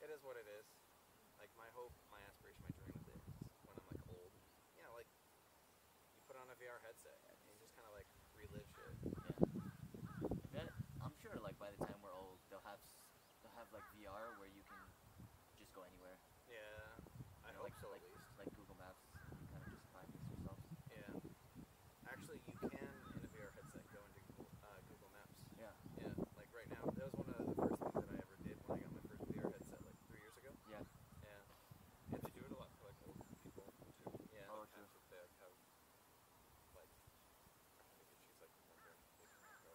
it is what it is. Like, my hope, my aspiration, my dream with it is when I'm, like, old. Yeah, like, you put on a VR headset and you just kind of, like, relive shit. Yeah. I'm sure, like, by the time we're old, they'll have like, VR where you can just go anywhere. Yeah, I hope like, so like, at least. like Google Maps, you kind of just find this yourself. Yeah. Actually, you can, in a VR headset, go into Google Maps. Yeah. Yeah, like right now. That was one of the first things that I ever did when I got my first VR headset, like 3 years ago. Yeah. Yeah. Yeah, they do it a lot for, like, old people, too. Yeah, Oh, like, true. times if they, like, have, like, they could choose, like, wondering they can go.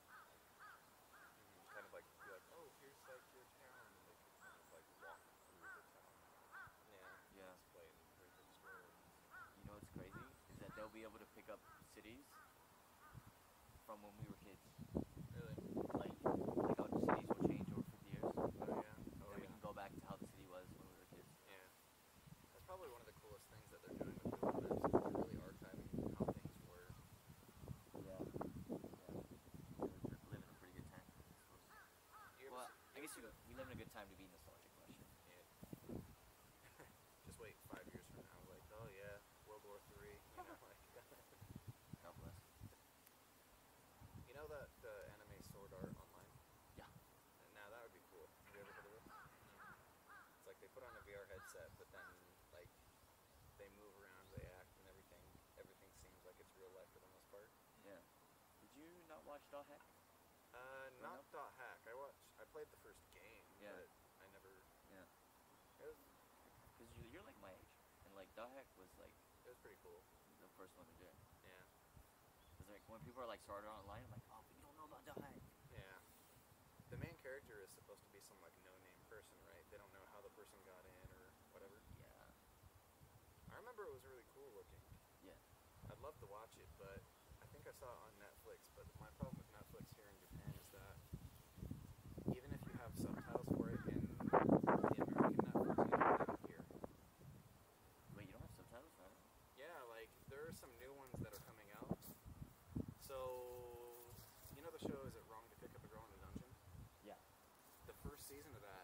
Kind of, like, be like, oh, here's, like, your town, and they could kind of, like, walk through the town. Yeah. Yeah. Explain very big story. You know what's crazy? Is that they'll be able to pick up cities from when we were kids. Really? Like how cities will change over 50 years. Oh, yeah. Oh, Then we yeah. can go back to how the city was when we were kids. Yeah. That's probably one of the coolest things that they're doing with Google Maps, is they're really archiving how things were. Yeah. We live in a pretty good time, I suppose. Well, I guess we live in a good time to be nostalgic, Russia. Yeah. Just wait 5 years from now, like, oh yeah, World War III, you know, like. God bless. You know that the anime Sword Art Online? Yeah. Now that would be cool. Have you ever heard of this? It's like they put on a VR headset, but then, like, they move around, they act, and everything. Everything seems like it's real life for the most part. Yeah. Did you not watch Dot Hack? Not Dot Hack. I played the first game, Yeah. but I never. Yeah. It was Because you're like my age, and like Dot Hack was like pretty cool. the first one to do it. Yeah. Because like when people are like started online, I'm like, oh, but you don't know about Dot Hack. Yeah. The main character is supposed to be some, like, no-name person, right? They don't know how the person got in or whatever. Yeah. I remember it was really cool looking. Yeah. I'd love to watch it, but I think I saw it on Netflix. But my problem with Netflix here in Japan is that even if you have subtitles for it in the American Netflix, you don't have it here. Wait, you don't have subtitles, right? Yeah, like, there are some new ones that are coming out. So, you know the show, Is It Wrong to Pick Up a Girl in a Dungeon? Yeah. The first season of that